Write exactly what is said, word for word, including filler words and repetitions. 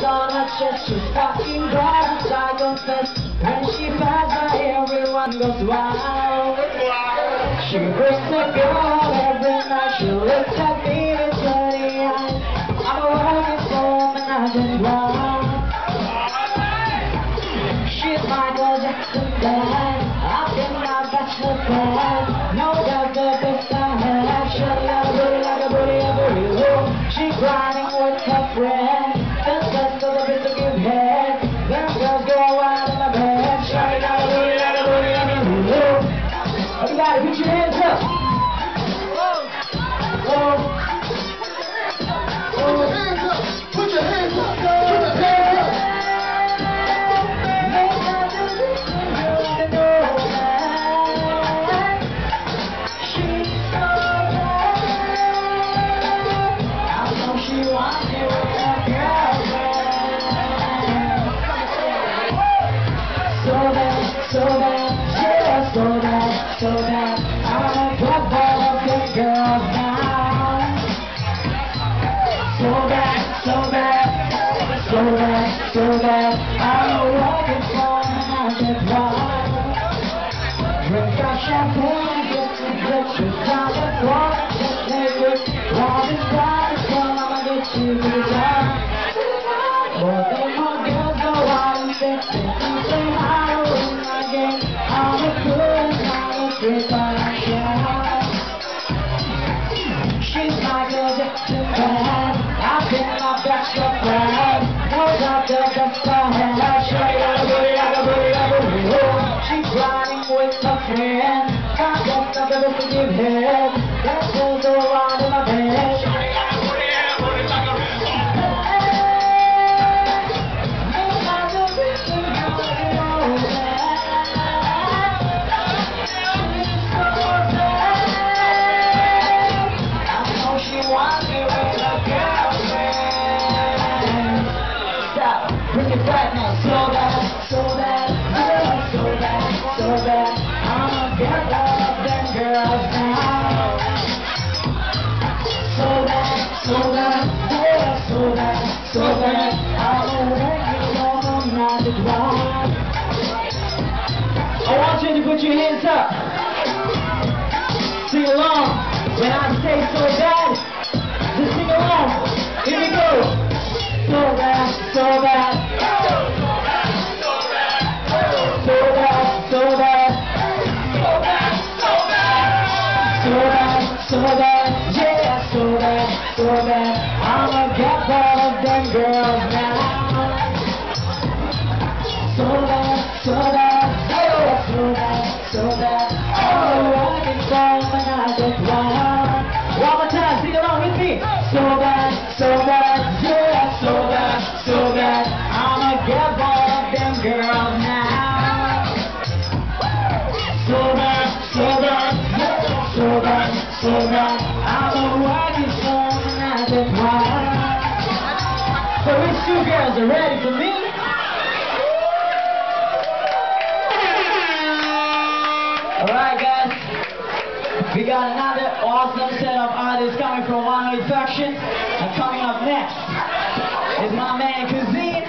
on her chest, she's fucking bad, psycho fest. When she passes by, everyone goes wild. She breaks the girl every night, she looks at me with dirty eyes. I'm a working for and I just want. She's Michael Jackson bad, I've been my bachelor bad. No doubt the best I had, she got a booty like a booty, a booty low. She grinding with her friends, the best of the best to give head. Them girls go wild in my bed, she got a booty like a booty, a booty low. Everybody put your hands up. Whoa. Whoa. Put your hands up. Put your hands up. Put your hands up. She's so bad. I know she wants you with her girlfriend. So bad, so bad, yeah, so bad, so bad. I'm a good boy of good girls now. So bad, so bad, so bad, so bad. I'm working for and I get wild. Drink our champagne and get some pictures. Down the floor and just take it. While this time is gone, I'ma get you to the top. More than more girls go out and fix it. You say hi in my game. I'm a good, I'm a great financial. She's Michael Jackson bad, I've been my bachelor bad. No doubt the best I had. She got a booty like a booty like a booty hole. She's grinding with her friends, got best of the best to give head. That girls go around in my bed. She got a booty and a booty like a booty hole. Bring it back now, so bad, so bad, yeah, so bad, so bad. I'ma get all of them girls now. So bad, so bad, yeah, so bad, so bad. I'm a regular woman, not the drama. I want you to put your hands up. Sing along. When I say so bad, just sing along. Here we go. So bad, so bad. So bad, so bad, so bad, so bad, so bad, so bad, yeah, so bad, so bad. I'ma get all of them girls now. So bad, so bad, yeah, so bad, so bad. I'm working for when I get wild. One more time, sing along with me. So bad, so bad, yeah, so bad, so bad. I'ma get all of them girls now. So bad, so bad, yeah, so bad, so bad. I'm a working for and I get wild. So which two girls are ready for me? Alright guys, we got another awesome set of artists coming from one way faction. And coming up next is my man Cuisine.